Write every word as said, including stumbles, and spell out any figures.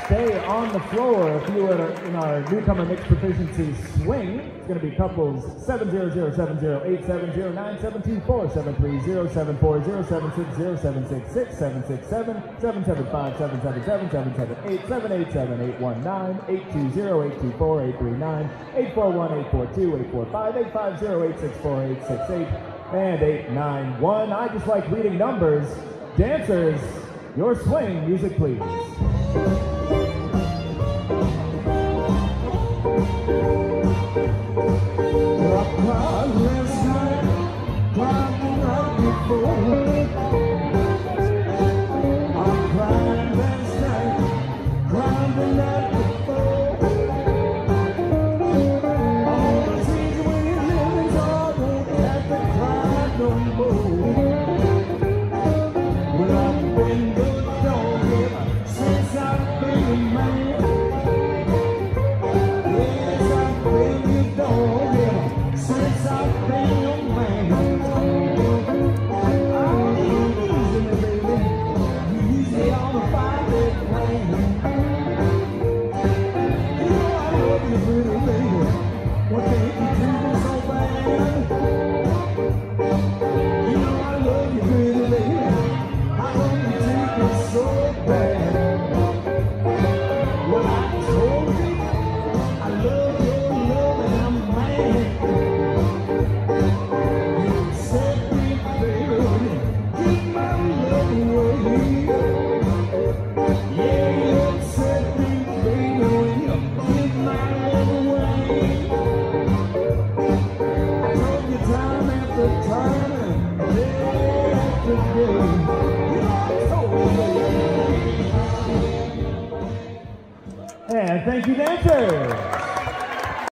stay on the floor. If you are in our newcomer mixed proficiency swing, it's going to be couples seven zero zero seven zero eight seven zero nine seven two four seven three zero seven four zero seven six zero seven six six seven six seven seven seven five seven seven seven seven seven eight seven eight seven eight one nine eight two zero eight two four eight three nine eight four one eight four two eight four five eight five zero eight six four eight six eight and eight nine one. I just like reading numbers. Dancers, your swing music, please. And thank you, dancers.